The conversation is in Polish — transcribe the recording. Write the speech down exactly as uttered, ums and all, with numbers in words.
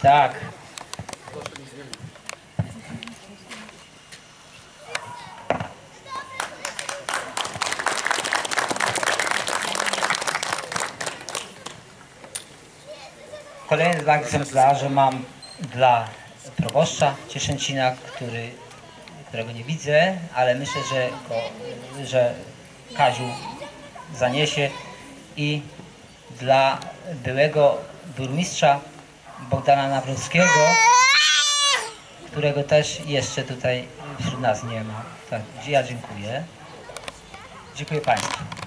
Tak. Kolejne dwa egzemplarze mam dla proboszcza Cieszęcina, który, którego nie widzę, ale myślę, że, go, że Kaziu zaniesie, i dla byłego burmistrza Bogdana Nawrockiego, którego też jeszcze tutaj wśród nas nie ma. Tak, ja dziękuję. Dziękuję Państwu.